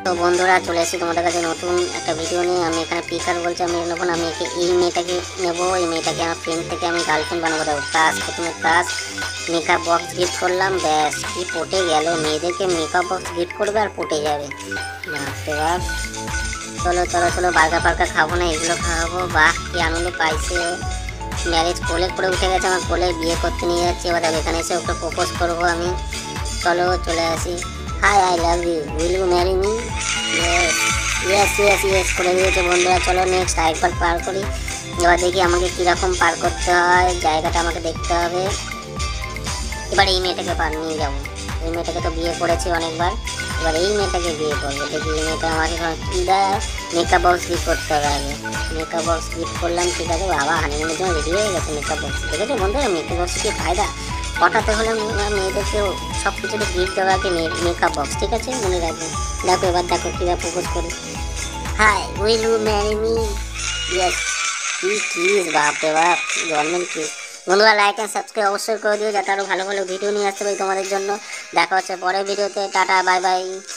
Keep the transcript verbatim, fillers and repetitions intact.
তো বন্ধুরা চলে এসেছি তোমাদের কাছে নতুন একটা ভিডিও নিয়ে। আমি এখানে পিকার বলছি, আমি নেবো না, আমি একে এই মেয়েটাকে নেবো। এই মেয়েটাকে আমার ফ্রেন্ড থেকে আমি গার্লফ্রেন্ড বানাবো দেবো। প্লাস প্রথমে প্লাস মেকআপ বক্স গিফট করলাম, ব্যাস কি পটে গেল। মেয়েদেরকে মেকআপ বক্স গিফট করবে আর পটে যাবে। বাপ চলো চলো চলো, বার্গার ফার্গার খাবো না, এগুলো খাওয়াবো। বাহ কি আনন্দ পাইছে। ম্যারেজ কোলে করে উঠে গেছে, আমার কোলে বিয়ে করতে নিয়ে যাচ্ছে। এবার এখানে এসে ওকে প্রপোজ করবো আমি। চলো চলে আসি। Hi, I love you, will you marry me? Yes yes yes yes করে দিয়েছে বন্ধুরা। চলো নেক্সট আরেকবার পার করি। এবার দেখি আমাকে কীরকম পার করতে হয়, জায়গাটা আমাকে দেখতে হবে। এবার এই মেয়েটাকে পার নিয়ে যাবো। এই মেয়েটাকে তো বিয়ে করেছি অনেকবার, এবার এই মেয়েটাকে বিয়ে করবো। দেখি এই মেয়েটা আমাকে কী দেয়। মেকআপ বক্স গিফট করতে হবে আগে। মেকআপ বক্স গিফট করলাম, ঠিক আছে। বাবা হানিমুনের জন্য রেডি হয়ে গেছে মেকআপ বক্স। ঠিক আছে বন্ধুরা, মেকআপ বক্স কি ফায়দা, পটাতে হলে মেয়েদেরকেও সব কিছুতে গিফট দেওয়া আগে মেকআপ বক্স, ঠিক আছে মনে রাখবেন। দেখো এবার দেখো কীভাবে প্রপোজ করি। Hi, will you marry me? Yes. কি কিস, বাপরে বাপ, গভর্নমেন্ট কিস। বন্ধুরা লাইক অ্যান্ড সাবস্ক্রাইব অবশ্যই করে দিও, যাতে আরও ভালো ভালো ভিডিও নিয়ে আসতে পারি তোমাদের জন্য। দেখা হচ্ছে পরের ভিডিওতে। Tata, bye by.